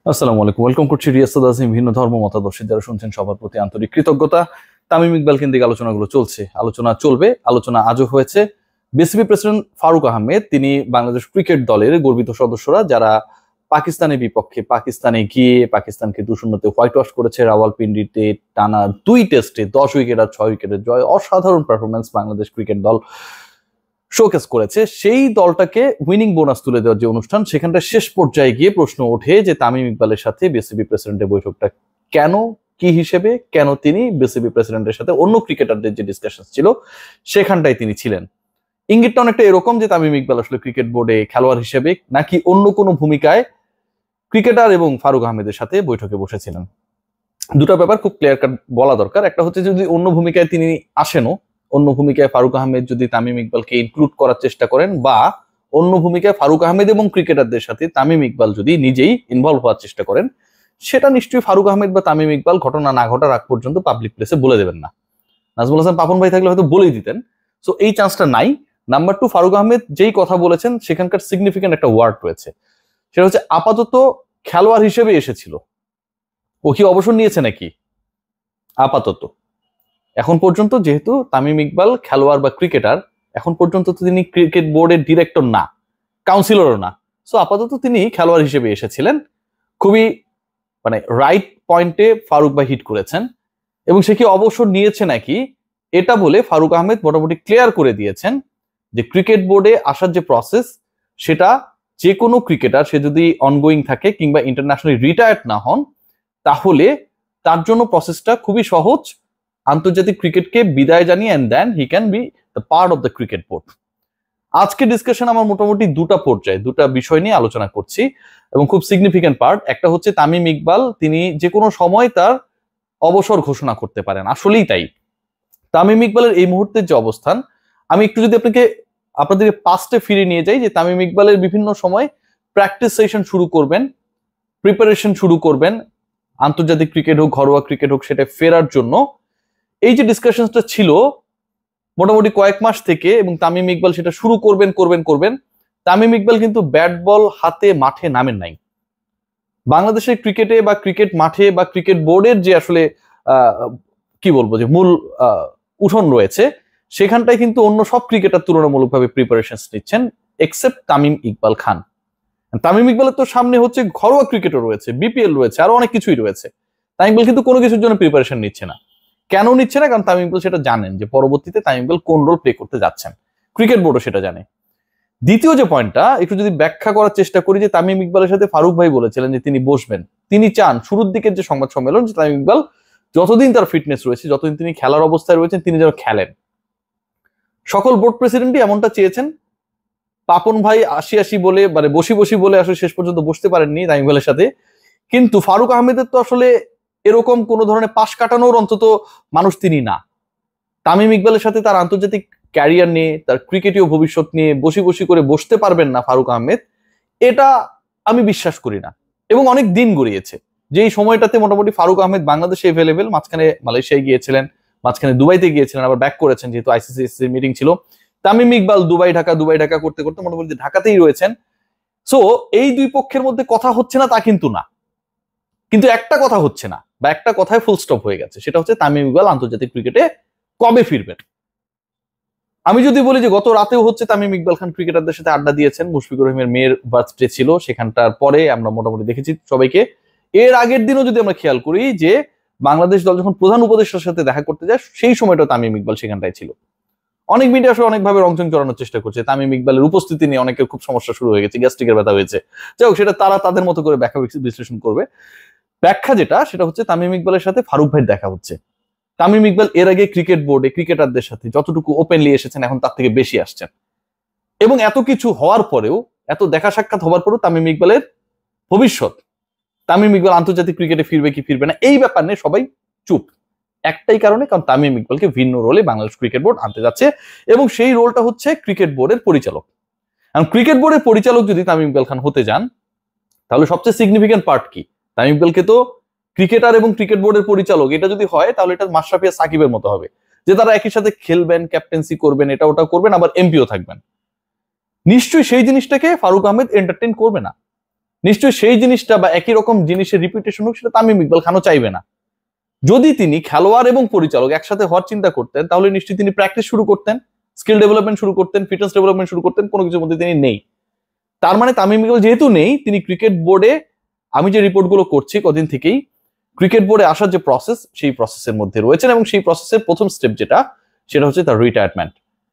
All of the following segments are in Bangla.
আসসালামু আলাইকুম, ওয়েলকাম করছি রিয়াসাদ আজিম। ভিন্ন ধর্ম মতাদর্শী যারা শুনছেন সবার প্রতি আন্তরিক কৃতজ্ঞতা। তামিম ইকবাল কেন্দ্রিক আলোচনাগুলো চলছে, আলোচনা চলবে, আলোচনা আজও হয়েছে। বিসিবি প্রেসিডেন্ট ফারুক আহমেদ তিনি বাংলাদেশ ক্রিকেট দলের গর্বিত সদস্যরা যারা পাকিস্তানের বিপক্ষে পাকিস্তানে গিয়ে পাকিস্তানকে 2-0 হোয়াইট ওয়াশ করেছে, রাওয়ালপিন্ডিতে টানা 2 টেস্টে 10 উইকেট আর 6 উইকেটের জয়, অসাধারণ পারফরমেন্স বাংলাদেশ ক্রিকেট দল শোকেস করেছে। সেই দলটাকে উইনিং বোনাস তুলে দেওয়ার যে অনুষ্ঠান, সেখানটা শেষ পর্যায়ে গিয়ে প্রশ্ন ওঠে যে তামিম ইকবালের সাথে বিসিবি প্রেসিডেন্টের বৈঠকটা কেন, কি হিসেবে, কেন তিনি বিসিবি প্রেসিডেন্টের সাথে অন্য ক্রিকেটারদের যে ডিসকাশন ছিল সেখানটায় তিনি ছিলেন। ইঙ্গিতটা অনেকটা এরকম যে তামিম ইকবাল আসলে ক্রিকেট বোর্ডে খেলোয়াড় হিসেবে নাকি অন্য কোনো ভূমিকায় ক্রিকেটার এবং ফারুক আহমেদের সাথে বৈঠকে বসেছিলেন। দুটো ব্যাপার খুব ক্লিয়ার কাট বলা দরকার। একটা হচ্ছে যদি অন্য ভূমিকায় তিনি আসেনও, অন্য ভূমিকায় ফারুক আহমেদ যদি তামিম ইকবালকে ইনক্লুড করার চেষ্টা করেন, বা অন্য ভূমিকায় ফারুক আহমেদ এবং ক্রিকেটারদের সাথে তামিম ইকবাল যদি নিজেই ইনভলভ হওয়ার চেষ্টা করেন, সেটা নিশ্চয়ই ফারুক আহমেদ বা তামিম ইকবাল ঘটনা না ঘটার আগ পর্যন্ত পাবলিক প্লেসে বলে দেবেন না। নাজমুল হাসান পাপন ভাই থাকলে হয়তো বলেই দিতেন। সো এই চান্সটা নাই। নাম্বার 2, ফারুক আহমেদ যেই কথা বলেছেন সেখানকার সিগনিফিকেন্ট একটা ওয়ার্ড রয়েছে, সেটা হচ্ছে আপাতত খেলোয়াড় হিসেবে এসেছিল। ও কি অবসর নিয়েছে নাকি? আপাতত। এখন পর্যন্ত যেহেতু তামিম ইকবাল খেলোয়াড় বা ক্রিকেটার, এখন পর্যন্ত তো তিনি ক্রিকেট বোর্ডের ডিরেক্টর না, কাউন্সিলরও না। সো আপাতত তিনি খেলোয়াড় হিসেবে এসেছিলেন। খুবই রাইট পয়েন্টে ফারুক ভাই হিট করেছেন। এবং সে কি অবসর নিয়েছে নাকি এটা বলে ফারুক আহমেদ মোটামুটি ক্লিয়ার করে দিয়েছেন যে ক্রিকেট বোর্ডে আসার যে প্রসেস, সেটা যে কোনো ক্রিকেটার সে যদি অনগোয়িং থাকে কিংবা ইন্টারন্যাশনালি রিটায়ার্ড না হন, তাহলে তার জন্য প্রসেসটা খুবই সহজ। আন্তর্জাতিক ক্রিকেটকে বিদায় জানিয়ে and then he can be the part of the cricket board. আজকে ডিসকাশন আমার মোটামুটি দুটা পর্যায়ে দুটা বিষয় নিয়ে আলোচনা করছি এবং খুব সিগনিফিকেন্ট পার্ট। একটা হচ্ছে তামিম ইকবাল তিনি যে কোনো সময় তার অবসর ঘোষণা করতে পারেন, আসলেই তাই। তামিম ইকবালের এই মুহূর্তের যে অবস্থান, আমি একটু যদি আপনাদেরকে পাস্টে ফিরে নিয়ে যাই, যে তামিম ইকবালের বিভিন্ন সময় প্র্যাকটিস সেশন শুরু করবেন, প্রিপারেশন শুরু করবেন, আন্তর্জাতিক ক্রিকেট হোক ঘরোয়া ক্রিকেট হোক, সেটা ফেরার জন্য এই যে ডিসকাশনটা ছিল মোটামুটি কয়েক মাস থেকে, এবং তামিম ইকবাল সেটা শুরু করবেন। তামিম ইকবাল কিন্তু ব্যাট বল হাতে মাঠে নামেন নাই। বাংলাদেশের ক্রিকেটে বা ক্রিকেট মাঠে বা ক্রিকেট বোর্ডের যে আসলে কি বলবো যে মূল উঠোন রয়েছে, সেখানটায় কিন্তু অন্য সব ক্রিকেটার তুলনামূলকভাবে প্রিপারেশন নিচ্ছেন এক্সেপ্ট তামিম ইকবাল খান। তামিম ইকবালের তো সামনে হচ্ছে ঘরোয়া ক্রিকেটও রয়েছে, বিপিএল রয়েছে, আরো অনেক কিছুই রয়েছে। তামিম ইকবাল কিন্তু কোনো কিছুর জন্য প্রিপারেশন নিচ্ছে না। কেন নিচ্ছে না? কারণ তামিম ইকবাল সেটা জানেন যে পরবর্তীতে তামিম ইকবাল কোন রোল প্লে করতে যাচ্ছেন, ক্রিকেট বোর্ডও সেটা জানে। দ্বিতীয় যে পয়েন্টটা একটু যদি ব্যাখ্যা করার চেষ্টা করি, যে তামিম ইকবালের সাথে ফারুক ভাই বলেছিলেন যে তিনি বসবেন, তিনি চান শুরুর দিকের যে সংবাদ সম্মেলন, যে তামিম ইকবাল যতদিন তার ফিটনেস রয়েছে, যতদিন তিনি খেলার অবস্থায় রয়েছেন, তিনি যেন খেলেন। সকল বোর্ড প্রেসিডেন্টই এমনটা চেয়েছেন। পাপন ভাই আসি বলে বসি বলে আসলে শেষ পর্যন্ত বসতে পারেননি তামিম ইকবালের সাথে। কিন্তু ফারুক আহমেদের তো আসলে এরকম কোন ধরনের পাশ কাটানোর অন্তত মানুষ তিনি না। তামিম ইকবালের সাথে তার আন্তর্জাতিক ক্যারিয়ার নিয়ে, তার ক্রিকেটীয় ভবিষ্যৎ নিয়ে বসি করে বসতে পারবেন না ফারুক আহমেদ, এটা আমি বিশ্বাস করি না। এবং অনেক দিন গড়িয়েছে যেই সময়টাতে মোটামুটি ফারুক আহমেদ বাংলাদেশে এভেলেবেল, মাঝখানে মালয়েশিয়ায় গিয়েছিলেন, মাঝখানে দুবাইতে গিয়েছিলেন, আবার ব্যাক করেছেন যেহেতু আইসিসি মিটিং ছিল। তামিম ইকবাল দুবাই ঢাকা করতে করতে মোটামুটি ঢাকাতেই রয়েছেন। সো এই দুই পক্ষের মধ্যে কথা হচ্ছে না তা কিন্তু না, কিন্তু একটা কথা হচ্ছে না, বা একটা কথায় ফুল স্টপ হয়ে গেছে, সেটা হচ্ছে তামিম ইকবাল আন্তর্জাতিক ক্রিকেটে কবে ফিরবেন। আমি যদি বলি যে গত রাতেও হচ্ছে তামিম ইকবাল খান ক্রিকেটারদের সাথে আড্ডা দিয়েছেন, মুশফিকুর রহিমের মেয়ের বার্থডে ছিল, সেখানটার পরে আমরা মোটামুটি দেখেছি সবাইকে। এর আগের দিনও যদি আমরা খেয়াল করি যে বাংলাদেশ দল যখন প্রধান উপদেষ্টার সাথে দেখা করতে যায়, সেই সময়টা তামিম ইকবাল সেখানটায় ছিল। অনেক মিডিয়া আসলে অনেকভাবে রংচং চড়ানোর চেষ্টা করছে, তামিম ইকবালের উপস্থিতি নিয়ে অনেকের খুব সমস্যা শুরু হয়ে গেছে, গ্যাস্ট্রিকের ব্যথা হয়েছে। যাই হোক, সেটা তারা তাদের মতো করে ব্যাখ্যা বিশ্লেষণ করবে। ব্যাখ্যা যেটা, সেটা হচ্ছে তামিম ইকবালের সাথে ফারুক ভাইয়ের দেখা হচ্ছে। তামিম ইকবাল এর আগে ক্রিকেট বোর্ডে ক্রিকেটারদের সাথে যতটুকু ওপেনলি এসেছেন, এখন তার থেকে বেশি আসছেন। এবং এত কিছু হওয়ার পরেও, এত দেখা সাক্ষাৎ হওয়ার পরেও তামিম ইকবালের ভবিষ্যৎ, তামিম ইকবাল আন্তর্জাতিক ক্রিকেটে ফিরবে কি ফিরবে না, এই ব্যাপার নিয়ে সবাই চুপ। একটাই কারণে, কারণ তামিম ইকবালকে ভিন্ন রোলে বাংলাদেশ ক্রিকেট বোর্ড আনতে যাচ্ছে, এবং সেই রোলটা হচ্ছে ক্রিকেট বোর্ডের পরিচালক। এবং ক্রিকেট বোর্ডের পরিচালক যদি তামিম ইকবাল খান হতে যান, তাহলে সবচেয়ে সিগনিফিকেন্ট পার্ট কি? তামিম ইকবালকে তো ক্রিকেটার এবং ক্রিকেট বোর্ডের পরিচালক, এটা যদি হয় তাহলে এটা মাশরাফি আর সাকিবের মতো হবে, যে তারা একই সাথে খেলবেন, ক্যাপ্টেন্সি করবেন, এটা ওটা করবেন, আবার এমপিও থাকবেন। নিশ্চয়ই সেই জিনিসটাকে ফারুক আহমেদ এন্টারটেইন করবে না। নিশ্চয়ই সেই জিনিসটা বা একই রকম জিনিসের রিপিটেশন হোক সেটা তামিম ইকবাল খানও চাইবে না। যদি তিনি খেলোয়াড় এবং পরিচালক একসাথে হওয়ার চিন্তা করতেন তাহলে নিশ্চয়ই তিনি প্র্যাকটিস শুরু করতেন, স্কিল ডেভেলপমেন্ট শুরু করতেন, ফিটনেস ডেভেলপমেন্ট শুরু করতেন, কোনো কিছুর মধ্যে তিনি নেই। তার মানে তামিম ইকবাল যেহেতু নেই, তিনি ক্রিকেট বোর্ডে, আমি যে রিপোর্টগুলো করছি কদিন থেকেই, ক্রিকেট বোর্ডে আসার যে প্রসেস সেই প্রসেসের মধ্যে রয়েছেন এবং সেই প্রসেসের প্রথম স্টেপ যেটা সেটা হচ্ছে তার রিটায়ারমেন্ট।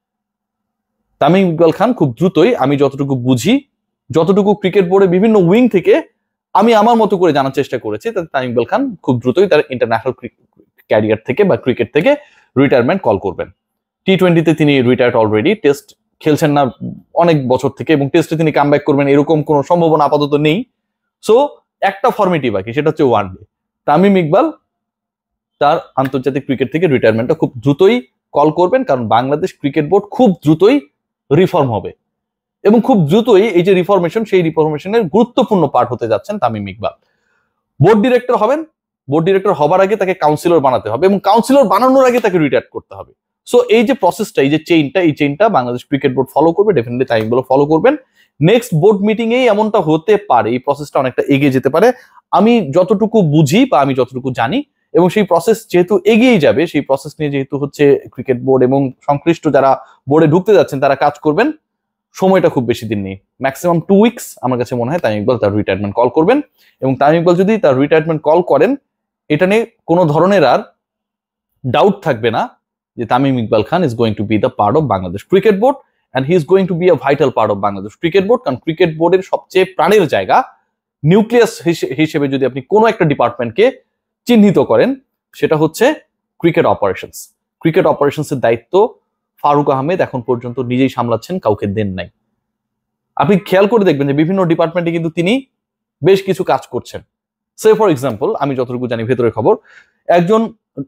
তামিম ইকবাল খান খুব দ্রুতই, আমি যতটুকু বুঝি, যতটুকু ক্রিকেট বোর্ডে বিভিন্ন উইং থেকে আমি আমার মতো করে জানার চেষ্টা করেছি, তাতে তামিম ইকবাল খান খুব দ্রুতই তার ইন্টারন্যাশনাল ক্যারিয়ার থেকে বা ক্রিকেট থেকে রিটায়ারমেন্ট কল করবেন। টি-20তে তিনি রিটায়ার্ড অলরেডি, টেস্ট খেলছেন না অনেক বছর থেকে এবং টেস্টে তিনি কামব্যাক করবেন এরকম কোনো সম্ভাবনা আপাতত নেই। সো একটা ফর্মেটই বাকি, সেটা হচ্ছে ওয়ানডে। তামিম ইকবাল তার আন্তর্জাতিক ক্রিকেট থেকে রিটায়ারমেন্টটা খুব দ্রুতই কল করবেন, কারণ বাংলাদেশ ক্রিকেট বোর্ড খুব দ্রুতই রিফর্ম হবে এবং খুব দ্রুতই এই যে রিফরমেশন, সেই রিফরমেশনের গুরুত্বপূর্ণ পার্ট হতে যাচ্ছেন তামিম ইকবাল। বোর্ড ডিরেক্টর হবেন, বোর্ড ডিরেক্টর হবার আগে তাকে কাউন্সিলর বানাতে হবে এবং কাউন্সিলর বানানোর আগে তাকে রিটায়ার করতে হবে। সো এই যে প্রসেসটা, এই যে চেইনটা বাংলাদেশ ক্রিকেট বোর্ড ফলো করবে, ডেফিনেটলি তামিম ইকবাল ফলো করবেন। নেক্সট বোর্ড মিটিং এই এমনটা হতে পারে, এই প্রসেসটা অনেকটা এগিয়ে যেতে পারে আমি যতটুকু বুঝি বা আমি যতটুকু জানি। এবং সেই প্রসেস যেহেতু এগিয়ে যাবে, সেই প্রসেস নিয়ে যেহেতু হচ্ছে ক্রিকেট বোর্ড এবং সংশ্লিষ্ট যারা বোর্ডে ঢুকতে যাচ্ছেন তারা কাজ করবেন, সময়টা খুব বেশি দিন নেই, ম্যাক্সিমাম 2 উইকস আমার কাছে মনে হয় তামিম ইকবাল তার রিটায়ারমেন্ট কল করবেন। এবং তামিম ইকবাল যদি তার রিটায়ারমেন্ট কল করেন, এটা নিয়ে কোনো ধরনের আর ডাউট থাকবে না যে Tamim Iqbal Khan is going to be the part of Bangladesh cricket board and he is going to be a vital part of Bangladesh cricket board. কারণ ক্রিকেট বোর্ডের সবচেয়ে প্রাণের জায়গা, নিউক্লিয়াস হিসেবে যদি আপনি কোনো একটা ডিপার্টমেন্টকে চিহ্নিত করেন, সেটা হচ্ছে ক্রিকেট অপারেশনস। ক্রিকেট অপারেশনসের দায়িত্ব ফারুক আহমেদ এখন পর্যন্ত নিজেই সামলাচ্ছেন, কাউকে দেন নাই। আপনি খেয়াল করে দেখবেন যে বিভিন্ন ডিপার্টমেন্টে কিন্তু তিনি বেশ কিছু কাজ করছেন। সে ফর এক্সাম্পল, আমি যতটুকু জানি ভেতরের খবর, একজন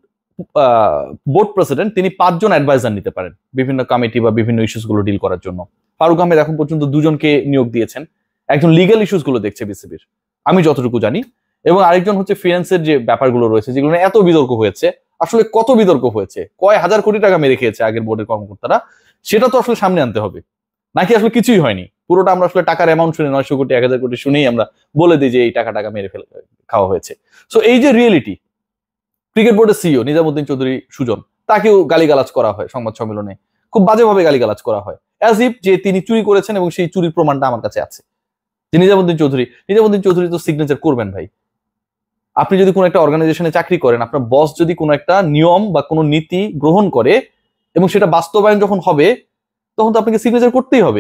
বোর্ড প্রেসিডেন্ট তিনি 5 জন অ্যাডভাইজার নিতে পারেন বিভিন্ন কমিটি বা বিভিন্ন ইস্যুস গুলো ডিল করার জন্য। ফারুক আহমেদ এখন পর্যন্ত 2 জনকে নিয়োগ দিয়েছেন, একজন লিগ্যাল ইস্যুস গুলো দেখছে বিসিবির, আমি যতটুকু জানি, এবং আরেকজন হচ্ছে ফিনান্সের যে ব্যাপারগুলো রয়েছে যেগুলো এত বিতর্ক হয়েছে, আসলে কত বিতর্ক হয়েছে, কয় হাজার কোটি টাকা মেরে খেয়েছে আগের বোর্ডের কর্মকর্তারা, সেটা তো আসলে সামনে আনতে হবে। নাকি আসলে কিছুই হয়নি, পুরোটা আমরা আসলে টাকার অ্যামাউন্ট শুনে 900 কোটি 1000 কোটি শুনেই আমরা বলে দিই যে এই টাকা মেরে খাওয়া হয়েছে। সো এই যে রিয়েলিটি, ক্রিকেট বোর্ডের সিইও নিজামুদ্দিন চৌধুরী সুজন, তাকেও গালিগালাজ করা হয় সংবাদ সম্মেলনে, খুব বাজেভাবে গালিগালাজ করা হয়, অ্যাজ ইফ যে তিনি চুরি করেছেন এবং সেই চুরির প্রমাণটা আমার কাছে আছে। যে নিজামুদ্দিন চৌধুরী তো সিগনেচার করবেন ভাই। আপনি যদি কোনো একটা অর্গানাইজেশনে চাকরি করেন, আপনার বস যদি কোনো একটা নিয়ম বা কোনো নীতি গ্রহণ করে এবং সেটা বাস্তবায়ন যখন হবে, তখন তো আপনাকে সিগনেচার করতেই হবে।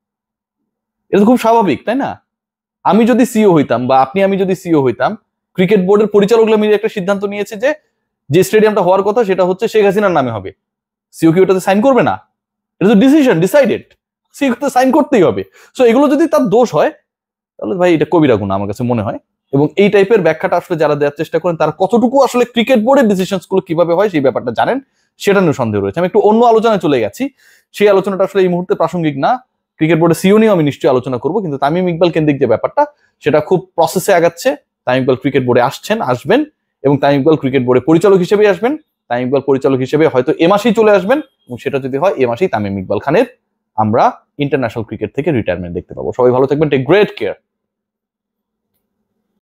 এটা তো খুব স্বাভাবিক, তাই না? আমি যদি সিইও হইতাম বা আমি যদি সিইও হইতাম, ক্রিকেট বোর্ডের পরিচালকরা মিলে একটা সিদ্ধান্ত নিয়েছে যে যে স্টেডিয়ামটা হওয়ার কথা সেটা হচ্ছে শেখ হাসিনার নামে হবে, সিইও কি ওটাতে সাইন করবে না? এটা তো ডিসিশন ডিসাইডেড, সিইও তে সাইন করতেই হবে। সো এগুলো যদি তার দোষ হয়, তাহলে ভাই এটা কবিরা গুনাহ আমার কাছে মনে হয়। এবং এই টাইপের ব্যাখ্যাটা আসলে যারা দেওয়ার চেষ্টা করেন, তারা কতটুকু আসলে ক্রিকেট বোর্ডের ডিসিশনস গুলো কিভাবে হয় সেই ব্যাপারটা জানেন, সেটা নিয়ে সন্দেহ রয়েছে। আমি একটু অন্য আলোচনায় চলে গেছি, সেই আলোচনাটা আসলে এই মুহূর্তে প্রাসঙ্গিক না। ক্রিকেট বোর্ডের সিইও নিয়েও আমি নিশ্চয়ই আলোচনা করবো, কিন্তু তামিম ইকবাল কেন্দ্রিক যে ব্যাপারটা, সেটা খুব প্রসেসে আগাচ্ছে। তামিম ইকবাল ক্রিকেট বোর্ডে আসবেন এবং তামিম ইকবাল ক্রিকেট বোর্ডে পরিচালক হিসেবেই আসবেন। তামিম ইকবাল পরিচালক হিসেবে হয়তো এ মাসেই চলে আসবেন, এবং সেটা যদি হয় এ মাসেই তামিম ইকবাল খানের আমরা ইন্টারন্যাশনাল ক্রিকেট থেকে রিটায়ারমেন্ট দেখতে পাবো। সবাই ভালো থাকবেন, টেক গ্রেট কেয়ার।